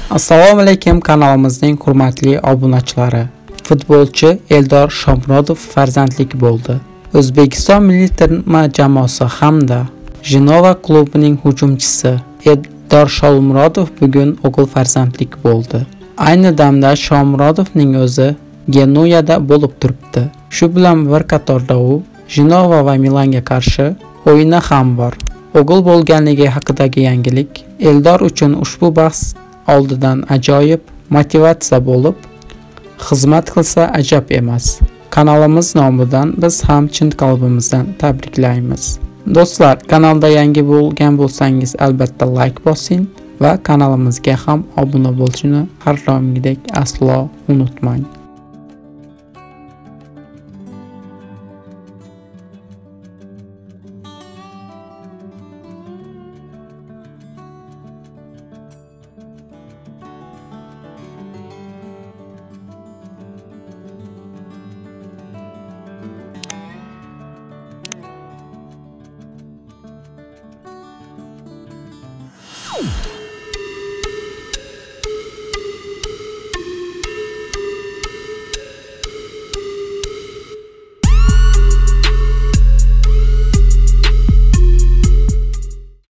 Assalomu alaykum, kanalimizning hurmatli obunachilari. Futbolchi Eldor Shomurodov farzandlik bo'ldi. O'zbekiston milliy terma jamoasi hamda Jenova klubining hujumchisi Eldor Shomurodov bugun o'g'il farzandlik bo'ldi. Ayni damda Shomurodovning o'zi Genuyada bo'lib turibdi. Shu bilan bir qatorda u Jenova va Milanga qarshi o'yini ham bor. O'g'il bo'lganligi haqidagi yangilik Eldor uchun ushbu bahs oldidan ajoyib motivatsiya bo'lib, xizmat qilsa ajab emas. Kanalimiz nomidan biz ham chin qalbimizdan tabriklaymiz. Do'stlar, kanalda yangi bo'lgan bo'lsangiz albatta like bosing va kanalimizga ham obuna bo'lishni har doimgidek aslo unutmang. You